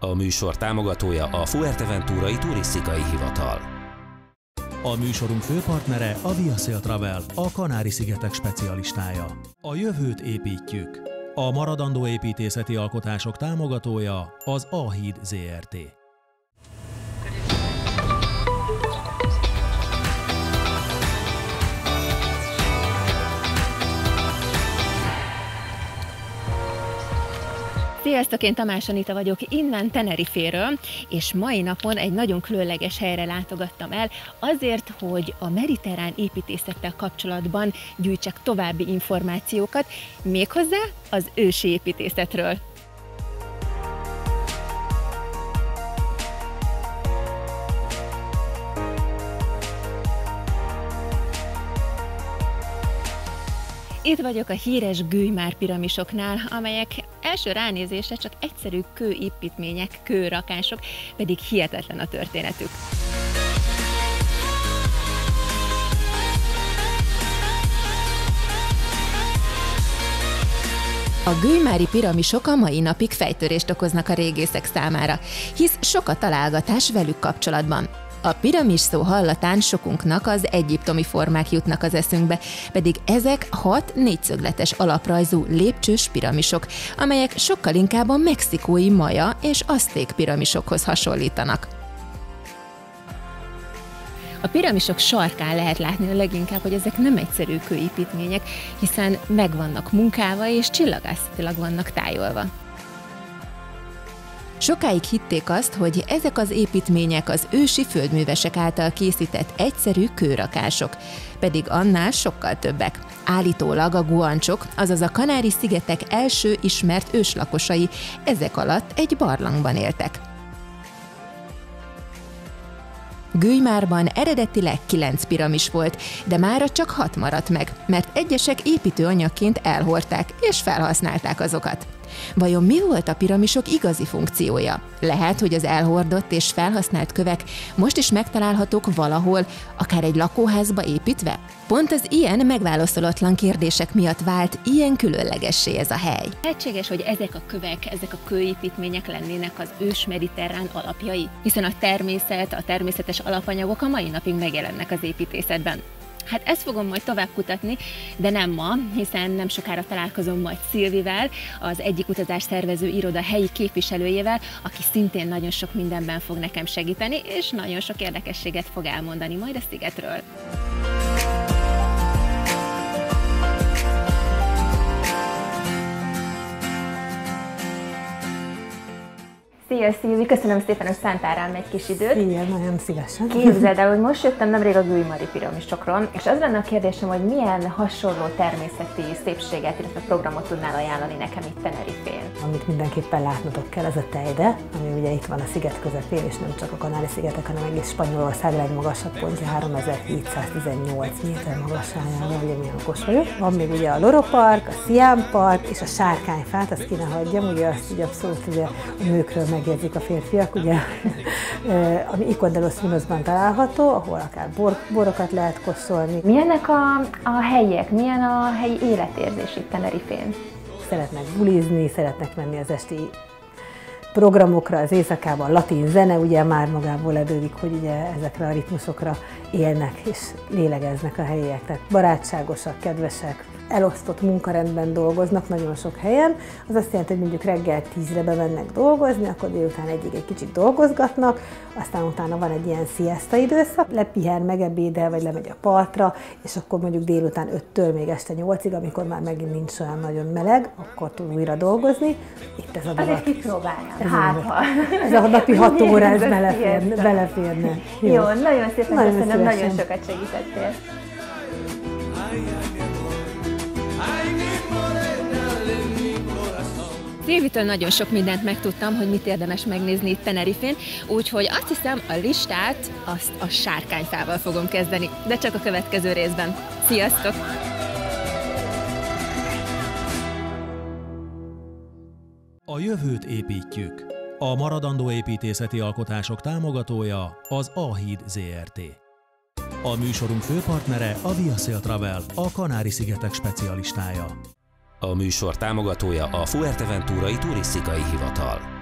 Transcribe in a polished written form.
A műsor támogatója a Fuerteventurai Turisztikai Hivatal. A műsorunk főpartnere a Via Sail Travel, a Kanári-szigetek specialistája. A jövőt építjük. A maradandó építészeti alkotások támogatója az A-híd Zrt. Sziasztok, én Tamás Anita vagyok, innen Teneriféről, és mai napon egy nagyon különleges helyre látogattam el, azért, hogy a mediterrán építészettel kapcsolatban gyűjtsek további információkat, méghozzá az ősi építészetről. Itt vagyok a híres Güly-Már piramisoknál, amelyek első ránézésre csak egyszerű kőépítmények, kőrakások, pedig hihetetlen a történetük. A Güly-Mári piramisok a mai napig fejtörést okoznak a régészek számára, hisz sok a találgatás velük kapcsolatban. A piramis szó hallatán sokunknak az egyiptomi formák jutnak az eszünkbe, pedig ezek 6 négyszögletes alaprajzú lépcsős piramisok, amelyek sokkal inkább a mexikói maja és azték piramisokhoz hasonlítanak. A piramisok sarkán lehet látni leginkább, hogy ezek nem egyszerű kőépítmények, hiszen meg vannak munkálva és csillagászatilag vannak tájolva. Sokáig hitték azt, hogy ezek az építmények az ősi földművesek által készített egyszerű kőrakások, pedig annál sokkal többek. Állítólag a guancsok, azaz a Kanári-szigetek első ismert őslakosai ezek alatt egy barlangban éltek. Güly-Márban eredetileg 9 piramis volt, de mára csak 6 maradt meg, mert egyesek építőanyagként elhordták és felhasználták azokat. Vajon mi volt a piramisok igazi funkciója? Lehet, hogy az elhordott és felhasznált kövek most is megtalálhatók valahol, akár egy lakóházba építve? Pont az ilyen megválaszolatlan kérdések miatt vált ilyen különlegessé ez a hely. Lehetséges, hogy ezek a kövek, ezek a kőépítmények lennének az ős mediterrán alapjai, hiszen a természet, a természetes alapanyagok a mai napig megjelennek az építészetben. Hát ezt fogom majd tovább kutatni, de nem ma, hiszen nem sokára találkozom majd Szilvivel, az egyik utazás szervező iroda helyi képviselőjével, aki szintén nagyon sok mindenben fog nekem segíteni, és nagyon sok érdekességet fog elmondani majd a szigetről. Szia, Szilvi! Köszönöm szépen, hogy szántál rám egy kis időt. Igen, nagyon szívesen. Képzeld el, hogy most jöttem nemrég a Güly-Mári piramisokról, és az lenne a kérdésem, hogy milyen hasonló természeti szépséget, illetve programot tudnál ajánlani nekem itt Tenerifén. Amit mindenképpen látnotok kell, ez a Teide, ami ugye itt van a sziget közepén, és nem csak a Kanári-szigetek, hanem egész Spanyolország legmagasabb pontja, 3718 méter magasságában, ugye milyen okos vagyok. Van még ugye a Loro Park, a Siam Park és a Sárkányfát, azt ki ne hagyjam, ugye azt ugye abszolút ugye a nőkről megjegyzik a férfiak, ugye, ami Icon de los Vinosban található, ahol akár borokat lehet kóstolni. Milyenek a helyiek, milyen a helyi életérzés itt Tenerifén? Szeretnek bulizni, szeretnek menni az esti programokra, az éjszakában latin zene, ugye már magából edődik, hogy ugye ezekre a ritmusokra élnek és lélegeznek a helyiek. Tehát barátságosak, kedvesek, elosztott munkarendben dolgoznak nagyon sok helyen. Az azt jelenti, hogy mondjuk reggel 10-re bemennek dolgozni, akkor délután 1-ig egy kicsit dolgozgatnak, aztán utána van egy ilyen siesta időszak, lepihen, megebédel, vagy lemegy a partra, és akkor mondjuk délután 5-től még este 8-ig, amikor már megint nincs olyan nagyon meleg, akkor tud újra dolgozni. Itt ez a dolog. Azért kipróbáljam. Ez a napi 6 óra, ez beleférne. Jó, nagyon szépen köszönöm, nagyon sokat segítettél. Szilvitől nagyon sok mindent megtudtam, hogy mit érdemes megnézni itt Tenerifén, úgyhogy azt hiszem, a listát azt a Sárkányfával fogom kezdeni, de csak a következő részben. Sziasztok! A jövőt építjük. A maradandó építészeti alkotások támogatója az A-híd Zrt. A műsorunk főpartnere a Via Sail Travel, a Kanári-szigetek specialistája. A műsor támogatója a Fuerteventurai Turisztikai Hivatal.